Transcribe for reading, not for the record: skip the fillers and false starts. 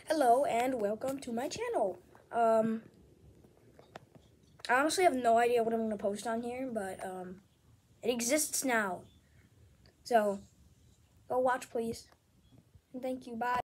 Hello and welcome to my channel. I honestly have no idea what I'm gonna post on here, but it exists now. So go watch, please. And thank you. Bye.